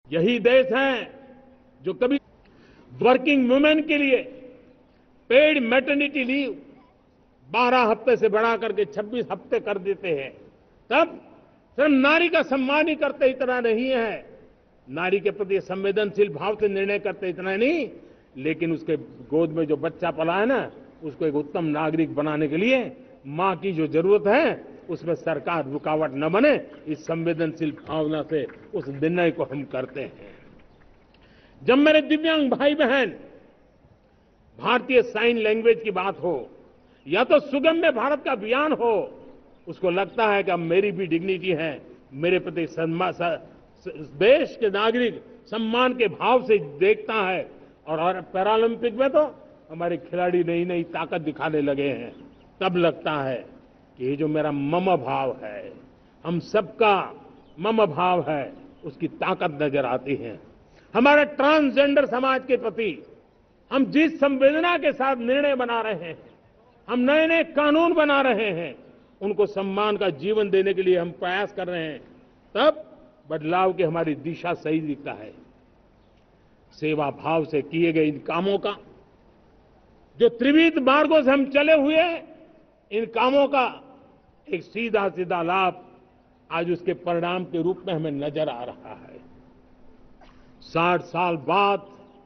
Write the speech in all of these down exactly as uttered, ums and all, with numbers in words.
यही देश है जो कभी वर्किंग वुमेन के लिए पेड मैटरनिटी लीव बारह हफ्ते से बढ़ा करके छब्बीस हफ्ते कर देते हैं। तब सिर्फ नारी का सम्मान ही करते इतना नहीं है, नारी के प्रति संवेदनशील भाव से निर्णय करते इतना नहीं, लेकिन उसके गोद में जो बच्चा पला है ना, उसको एक उत्तम नागरिक बनाने के लिए मां की जो जरूरत है उसमें सरकार रुकावट न बने, इस संवेदनशील भावना से उस निर्णय को हम करते हैं। जब मेरे दिव्यांग भाई बहन भारतीय साइन लैंग्वेज की बात हो या तो सुगम्य भारत का अभियान हो, उसको लगता है कि अब मेरी भी डिग्निटी है, मेरे प्रति देश के नागरिक सम्मान के भाव से देखता है। और पैरालंपिक में तो हमारे खिलाड़ी नई नई ताकत दिखाने लगे हैं, तब लगता है कि ये जो मेरा मम भाव है, हम सबका मम भाव है, उसकी ताकत नजर आती है। हमारे ट्रांसजेंडर समाज के प्रति हम जिस संवेदना के साथ निर्णय बना रहे हैं, हम नए नए कानून बना रहे हैं, उनको सम्मान का जीवन देने के लिए हम प्रयास कर रहे हैं, तब बदलाव की हमारी दिशा सही दिखता है। सेवा भाव से किए गए इन कामों का जो त्रिविध मार्गों से हम चले हुए, इन कामों का एक सीधा सीधा लाभ आज उसके परिणाम के रूप में हमें नजर आ रहा है। साठ साल बाद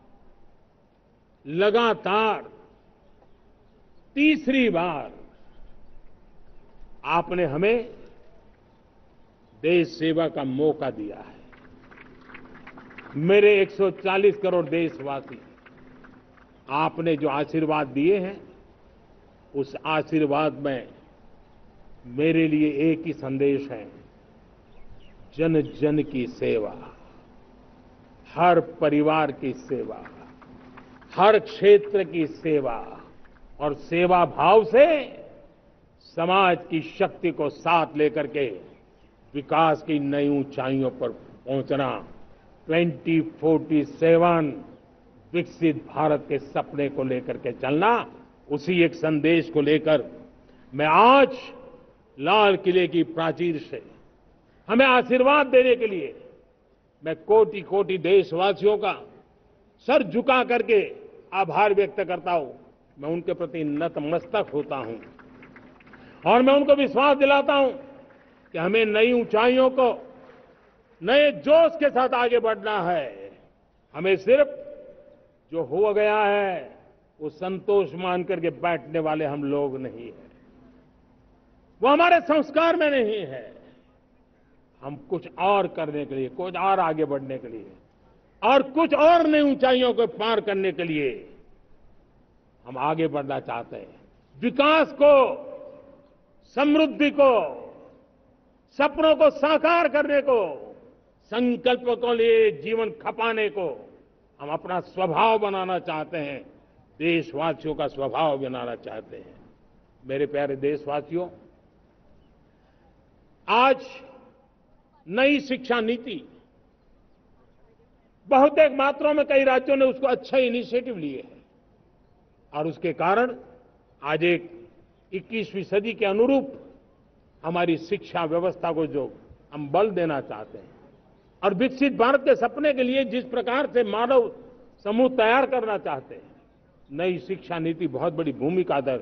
लगातार तीसरी बार आपने हमें देश सेवा का मौका दिया है। मेरे एक सौ चालीस करोड़ देशवासी, आपने जो आशीर्वाद दिए हैं, उस आशीर्वाद में मेरे लिए एक ही संदेश है, जन जन की सेवा, हर परिवार की सेवा, हर क्षेत्र की सेवा, और सेवा भाव से समाज की शक्ति को साथ लेकर के विकास की नई ऊंचाइयों पर पहुंचना, ट्वेंटी फोर्टी सेवन विकसित भारत के सपने को लेकर के चलना, उसी एक संदेश को लेकर मैं आज लाल किले की प्राचीर से हमें आशीर्वाद देने के लिए मैं कोटि कोटि देशवासियों का सर झुका करके आभार व्यक्त करता हूं। मैं उनके प्रति नतमस्तक होता हूं और मैं उनको विश्वास दिलाता हूं कि हमें नई ऊंचाइयों को नए जोश के साथ आगे बढ़ना है। हमें सिर्फ जो हो गया है वो संतोष मान करके बैठने वाले हम लोग नहीं हैं, वो हमारे संस्कार में नहीं है। हम कुछ और करने के लिए, कुछ और आगे बढ़ने के लिए और कुछ और नई ऊंचाइयों को पार करने के लिए हम आगे बढ़ना चाहते हैं। विकास को, समृद्धि को, सपनों को साकार करने को, संकल्प को लिए जीवन खपाने को हम अपना स्वभाव बनाना चाहते हैं, देशवासियों का स्वभाव बनाना चाहते हैं। मेरे प्यारे देशवासियों, आज नई शिक्षा नीति बहुत एक मात्रा में कई राज्यों ने उसको अच्छा इनिशिएटिव लिए हैं और उसके कारण आज एक इक्कीसवीं सदी के अनुरूप हमारी शिक्षा व्यवस्था को जो हम बल देना चाहते हैं और विकसित भारत के सपने के लिए जिस प्रकार से मानव समूह तैयार करना चाहते हैं, नई शिक्षा नीति बहुत बड़ी भूमिका अदा।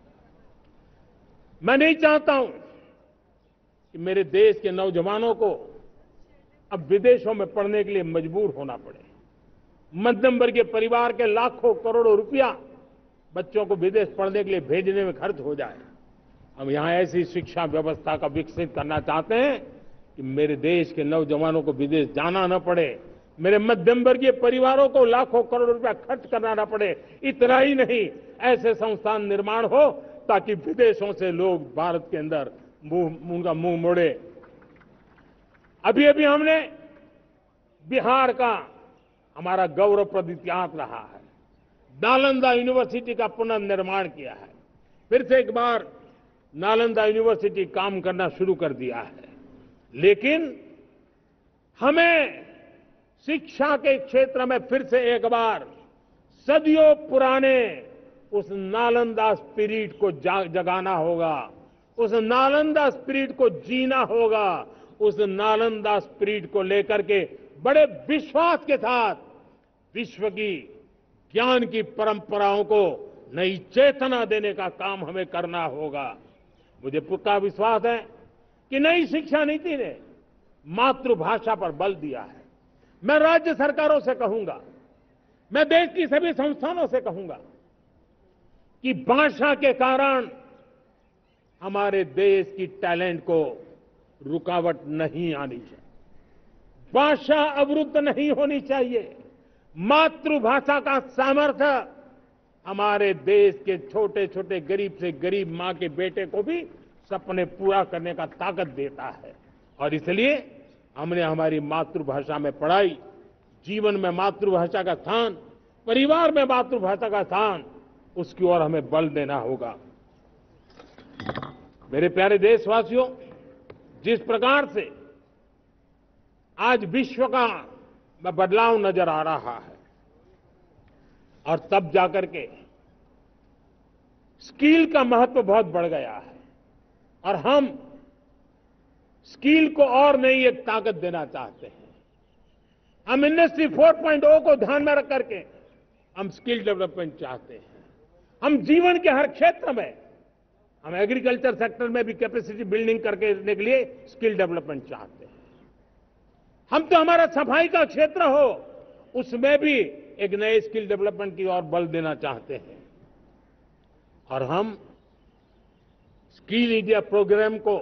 मैं नहीं चाहता हूं कि मेरे देश के नौजवानों को अब विदेशों में पढ़ने के लिए मजबूर होना पड़े। मध्यम वर्गीय परिवार के लाखों करोड़ों रुपया बच्चों को विदेश पढ़ने के लिए भेजने में खर्च हो जाए। हम यहां ऐसी शिक्षा व्यवस्था का विकसित करना चाहते हैं कि मेरे देश के नौजवानों को विदेश जाना न पड़े, मेरे मध्यम वर्गीय परिवारों को लाखों करोड़ रुपया खर्च करना न पड़े। इतना ही नहीं, ऐसे संस्थान निर्माण हो ताकि विदेशों से लोग भारत के अंदर मुंह उनका मुंह मोड़े। अभी अभी हमने बिहार का हमारा गौरवप्रद इतिहास रहा है, नालंदा यूनिवर्सिटी का पुनर्निर्माण किया है। फिर से एक बार नालंदा यूनिवर्सिटी काम करना शुरू कर दिया है, लेकिन हमें शिक्षा के क्षेत्र में फिर से एक बार सदियों पुराने उस नालंदा स्पिरिट को जगाना होगा, उस नालंदा स्पिरिट को जीना होगा, उस नालंदा स्पिरिट को लेकर के बड़े विश्वास के साथ विश्व की ज्ञान की परंपराओं को नई चेतना देने का काम हमें करना होगा। मुझे पक्का विश्वास है कि नई शिक्षा नीति ने मातृभाषा पर बल दिया है। मैं राज्य सरकारों से कहूंगा, मैं देश की सभी संस्थानों से कहूंगा कि भाषा के कारण हमारे देश की टैलेंट को रुकावट नहीं आनी चाहिए, भाषा अवरुद्ध नहीं होनी चाहिए। मातृभाषा का सामर्थ्य हमारे देश के छोटे छोटे गरीब से गरीब मां के बेटे को भी सपने पूरा करने का ताकत देता है। और इसलिए हमने हमारी मातृभाषा में पढ़ाई, जीवन में मातृभाषा का स्थान, परिवार में मातृभाषा का स्थान, उसकी ओर हमें बल देना होगा। मेरे प्यारे देशवासियों, जिस प्रकार से आज विश्व का बदलाव नजर आ रहा है और तब जाकर के स्किल का महत्व बहुत बढ़ गया है और हम स्किल को और नई एक ताकत देना चाहते हैं। हम इंडस्ट्री फोर पॉइंट ओ को ध्यान में रख करके हम स्किल डेवलपमेंट चाहते हैं। हम जीवन के हर क्षेत्र में, हम एग्रीकल्चर सेक्टर में भी कैपेसिटी बिल्डिंग करके देने के लिए स्किल डेवलपमेंट चाहते हैं। हम तो हमारा सफाई का क्षेत्र हो, उसमें भी एक नए स्किल डेवलपमेंट की ओर बल देना चाहते हैं। और हम स्किल इंडिया प्रोग्राम को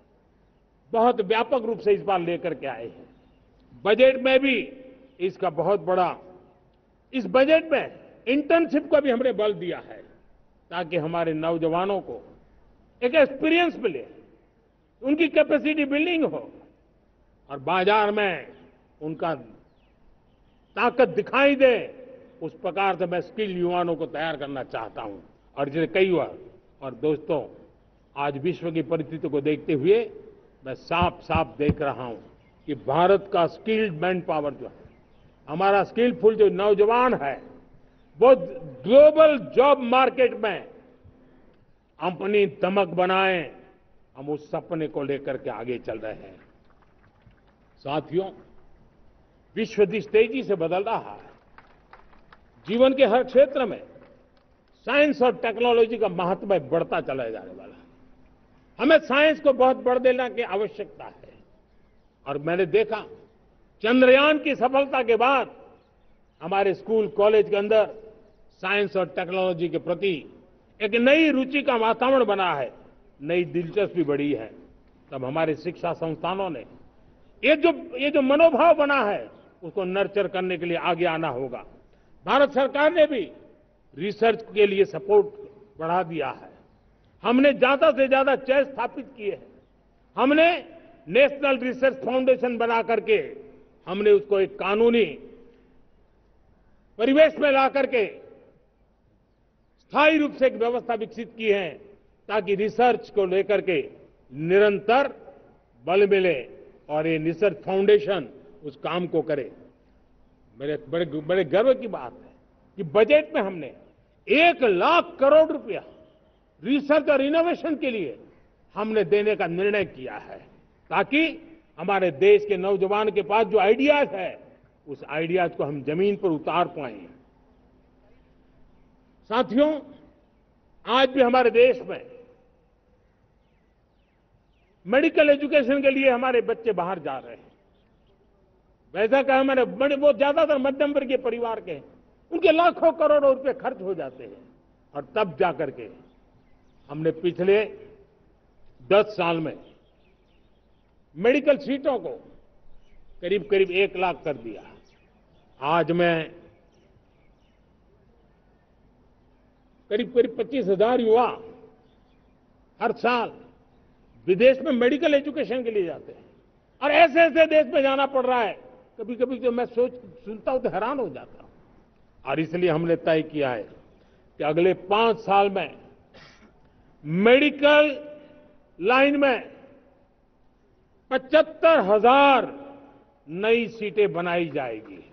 बहुत व्यापक रूप से इस बार लेकर के आए हैं। बजट में भी इसका बहुत बड़ा, इस बजट में इंटर्नशिप को भी हमने बल दिया है ताकि हमारे नौजवानों को एक एक्सपीरियंस मिले, उनकी कैपेसिटी बिल्डिंग हो और बाजार में उनका ताकत दिखाई दे। उस प्रकार से मैं स्किल युवाओं को तैयार करना चाहता हूं। और जिसे कई बार, और दोस्तों, आज विश्व की परिस्थिति को देखते हुए मैं साफ साफ देख रहा हूं कि भारत का स्किल्ड मैन पावर जो है, हमारा स्किलफुल जो नौजवान है, वो ग्लोबल जॉब मार्केट में अपनी दमक बनाए। हम उस सपने को लेकर के आगे चल रहे हैं। साथियों, विश्व जिस तेजी से बदल रहा है, जीवन के हर क्षेत्र में साइंस और टेक्नोलॉजी का महत्व बढ़ता चला जाने वाला है। हमें साइंस को बहुत बढ़ देने की आवश्यकता है। और मैंने देखा, चंद्रयान की सफलता के बाद हमारे स्कूल कॉलेज के अंदर साइंस और टेक्नोलॉजी के प्रति एक नई रुचि का वातावरण बना है, नई दिलचस्पी बढ़ी है। तब हमारे शिक्षा संस्थानों ने ये जो ये जो मनोभाव बना है, उसको नर्चर करने के लिए आगे आना होगा। भारत सरकार ने भी रिसर्च के लिए सपोर्ट बढ़ा दिया है। हमने ज्यादा से ज्यादा चेयर स्थापित किए हैं। हमने नेशनल रिसर्च फाउंडेशन बना करके हमने उसको एक कानूनी परिवेश में ला करके स्थायी रूप से एक व्यवस्था विकसित की है ताकि रिसर्च को लेकर के निरंतर बल मिले और ये रिसर्च फाउंडेशन उस काम को करे। मेरे बड़े बड़े गर्व की बात है कि बजट में हमने एक लाख करोड़ रुपया रिसर्च और इनोवेशन के लिए हमने देने का निर्णय किया है ताकि हमारे देश के नौजवान के पास जो आइडियाज है, उस आइडियाज को हम जमीन पर उतार पाएं। साथियों, आज भी हमारे देश में मेडिकल एजुकेशन के लिए हमारे बच्चे बाहर जा रहे हैं। वैसा कहा मैंने, बड़े वो ज्यादातर मध्यम वर्गीय परिवार के हैं, उनके लाखों करोड़ों रुपए खर्च हो जाते हैं। और तब जाकर के हमने पिछले दस साल में मेडिकल सीटों को करीब करीब एक लाख कर दिया। आज मैं करीब करीब पच्चीस हजार युवा हर साल विदेश में मेडिकल एजुकेशन के लिए जाते हैं। और ऐसे ऐसे देश में जाना पड़ रहा है, कभी कभी जो मैं सोच सुनता हूं तो हैरान हो जाता हूं। और इसलिए हमने तय किया है कि अगले पांच साल में मेडिकल लाइन में पचहत्तर हजार नई सीटें बनाई जाएगी।